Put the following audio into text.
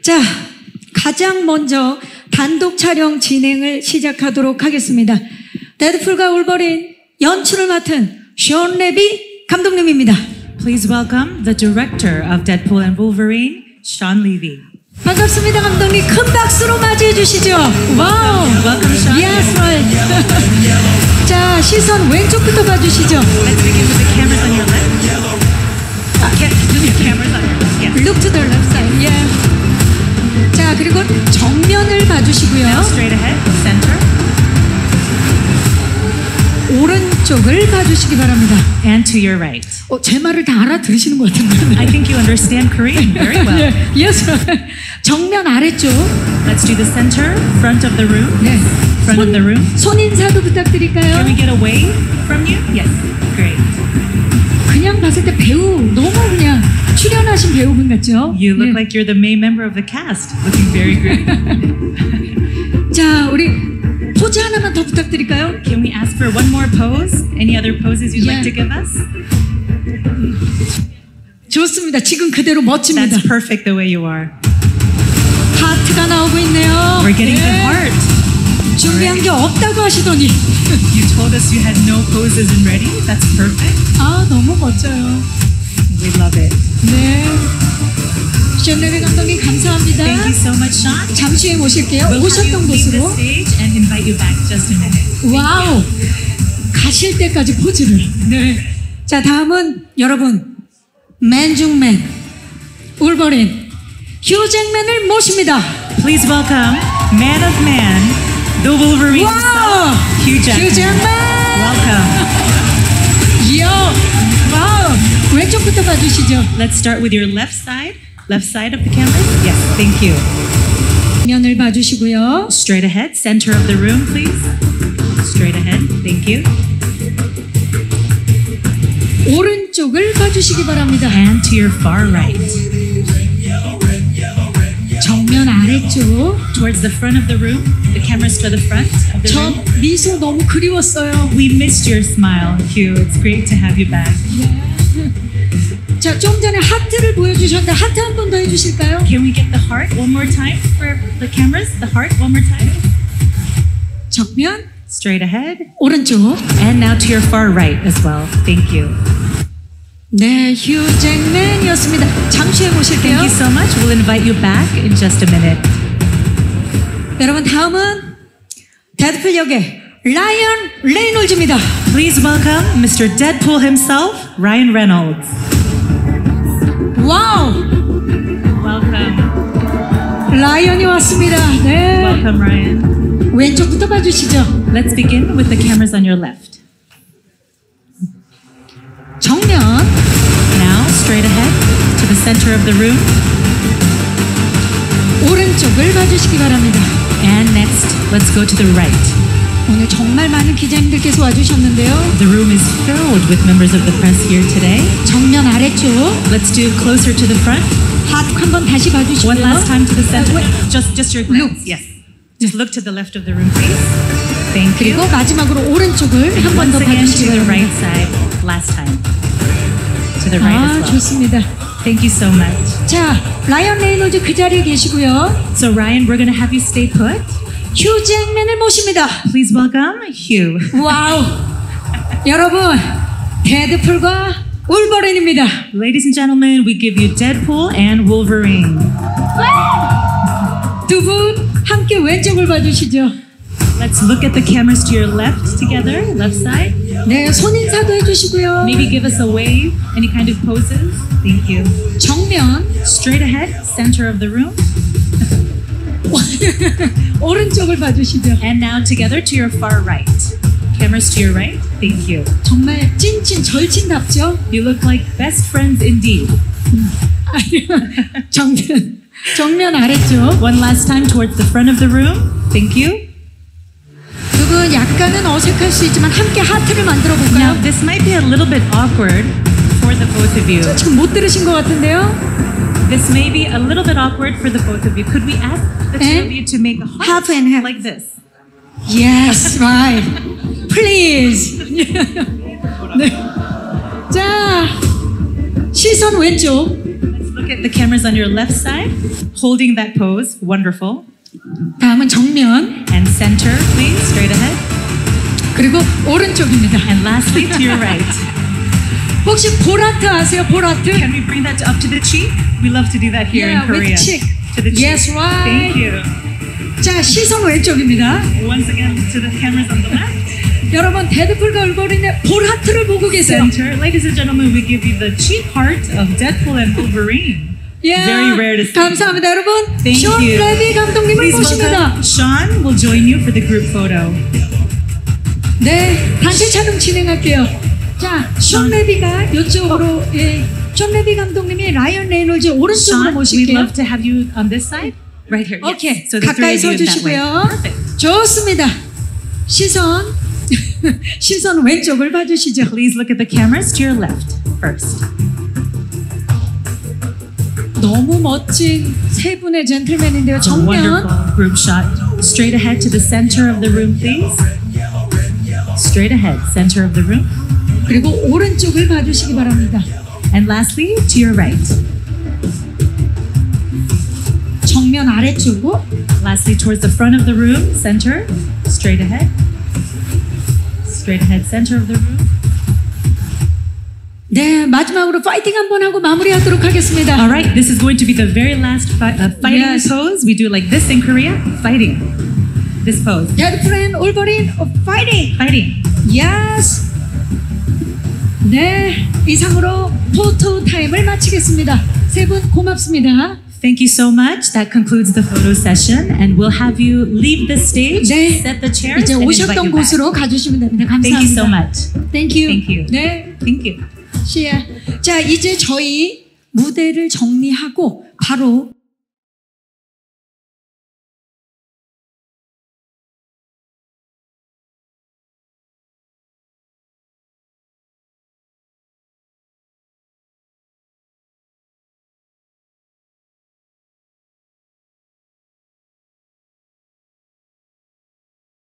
자, 가장 먼저 단독 촬영 진행을 시작하도록 하겠습니다. 데드풀과 울버린 연출을 맡은 션 레비 감독님입니다. Please welcome the director of Deadpool and Wolverine, Sean Levy. 반갑습니다, 감독님. 큰 박수로 맞이해 주시죠. 와우. Welcome, Sean. Yes, right. 자, 시선 왼쪽부터 봐주시죠. Let's begin with the cameras on your left. Cameras on your left. Yes. Look to the left side. Yeah. 자, 그리고 정면을 봐주시고요. Now straight ahead, center. 오른쪽을 봐주시기 바랍니다. And to your right. 제 말을 다 알아들으시는 것 같은데. I think you understand Korean very well. Yes. 정면 아래쪽. Let's do the center, front of the room. 네. Front of the room. 손 인사도 부탁드릴까요? Can we get away from you? Yes. Great. 그냥 봤을 때 배우 너무 그냥 출연하신 배우분 같죠? You look like you're the main member of the cast. Looking very great. 자, 우리 포즈 하나만 더 부탁드릴까요? Can we ask for one more pose? Any other poses you'd like to give us? 좋습니다. 지금 그대로 멋집니다. That's perfect the way you are. 하트가 나오고 있네요. We're getting the heart. 준비한 게 없다고 하시더니. You told us you had no poses and ready. That's perfect. 아, 너무 멋져요. We love it. 네. 션 레비 감독님 감사합니다. Thank you so much, Sean. 잠시 후에 모실게요. We'll have 오셨던 you leave the 곳으로. stage and invite you back just a minute. 와우. 가실 때까지 포즈를. 네. 자, 다음은 여러분 맨 중 맨 울버린 휴 잭맨을 모십니다. Please welcome Man of Man, the Wolverine 와우. himself, Hugh Jackman. 휴 잭맨. Welcome. 이야. 와우. 왼쪽부터 봐주시죠. Let's start with your left side of the camera. Yes, thank you. 면을 봐주시고요. Straight ahead, center of the room, please. Straight ahead, thank you. 오른쪽을 봐주시기 바랍니다. And to your far right. 정면 아래쪽. Towards the front of the room. The cameras to the front of the 저 room. 미소 너무 그리웠어요. We missed your smile, Hugh. It's great to have you back. 자, 좀 전에 하트를 보여주셨는데 하트 한 번 더 해주실까요? Can we get the heart one more time for the cameras? The heart one more time. 정면, Straight ahead. 오른쪽. And now to your far right as well. Thank you. 네, 휴 잭맨이었습니다. 잠시 후에 모실게요. Thank you so much. We'll invite you back in just a minute. 여러분, 다음은 데드풀 역의 라이언 레이놀즈입니다. Please welcome Mr. Deadpool himself, Ryan Reynolds. 와우! Welcome. 라이언이 왔습니다. 네. Welcome, Ryan. 왼쪽부터 봐주시죠. Let's begin with the cameras on your left. 정면, Now, straight ahead to the center of the room. 오른쪽을 봐주시기 바랍니다. And next, let's go to the right. 오늘 정말 많은 기자님들께서 와주셨는데요. The room is filled with members of the press here today. 정면 아래쪽, Let's do closer to the front. 하트 한번 다시 봐주시고요. One last time to the center. wait. Just your glance. Yes. Just look to the left of the room, please. Thank you. 그리고 마지막으로 오른쪽을 한 번 더 Once again 봐주시기 to the 바랍니다. right side. Last time. To the right 아, as well. 좋습니다. Thank you so much. 자, 라이언 레이놀즈 그 자리에 계시고요. So Ryan, we're going to have you stay put. 휴 잭맨을 모십니다. Please welcome Hugh. 와우. 여러분, 데드풀과 울버린입니다. Ladies and gentlemen, we give you Deadpool and Wolverine. 두 분 함께 왼쪽을 봐주시죠. Let's look at the cameras to your left together, left side. 네, 손 인사도 해주시고요. Maybe give us a wave, any kind of poses. Thank you. 정면, Straight ahead, center of the room. 오른쪽을 봐주시죠. And now together to your far right. Cameras to your right. Thank you. 정말 찐찐 절친답죠? You look like best friends indeed. 정면 아래쪽. One last time towards the front of the room. Thank you. 두 분 약간은 어색할 수 있지만 함께 하트를 만들어 Now 볼까요? this might be a little bit awkward for the both of you. 지금 못 들으신 것 같은데요? This may be a little bit awkward for the both of you. Could we ask the two And of you to make a heart half and half. like this? Yes, right. Please. 네. 자, 시선 왼쪽. Let's Look at the cameras on your left side, holding that pose. Wonderful. 다음은 정면, And center, please, straight ahead. 그리고 오른쪽입니다. And lastly, to your right. 혹시 볼아트 아세요? 볼아트? Can we bring that up to the cheek? We love to do that here Yeah, in Korea. with cheek. To the cheek. Yes, right. Thank you. 자, 시선 왼쪽입니다. Once again, to the cameras on the left. 여러분, 데드풀과 울버린의 볼하트를 보고 계세요. Center. Ladies and gentlemen, we give you the cheek heart of Deadpool and Wolverine. Yeah. Very rare to see. 감사합니다, 여러분. Thank 션 you. 레비 감독님을 Please 모십니다. welcome Sean will join you for the group photo. 네, 단체 촬영 진행할게요. 자, 션 레비가 이쪽으로, 예, 션 레비 감독님이 라이언 레이놀즈 오른쪽으로 Sean, we'd 모실게요. love to have you on this side. Right here. Yes. 오케이, So the 가까이 three of you in that way. 서주시고요. Perfect. 좋습니다. 시선, 시선 왼쪽을 봐주시죠. Please look at the cameras to your left first. 너무 멋진 세 분의 젠틀맨인데요. A 정면, wonderful group shot. Straight ahead to the center of the room, please. Straight ahead, center of the room. 그리고 오른쪽을 봐주시기 바랍니다. And lastly, to your right. 정면 아래쪽으로 Lastly, towards the front of the room, center. Straight ahead. Straight ahead, center of the room. 네, 마지막으로 파이팅 한번 하고 마무리하도록 하겠습니다. All right, this is going to be the very last fighting Yes. pose. We do like this in Korea. Fighting. This pose. 데드풀 앤 올버린 파이팅! Fighting. 예스! 네, 이상으로 포토 타임을 마치겠습니다. 세 분 고맙습니다. Thank you so much. That concludes the photo session, and we'll have you leave the stage, 네, set the chairs, 이제 and invite 오셨던 you back. 곳으로 가주시면 됩니다. 감사합니다. Thank you so much. Thank you. Thank you. 네, Thank you. 시야. 자, 이제 저희 무대를 정리하고 바로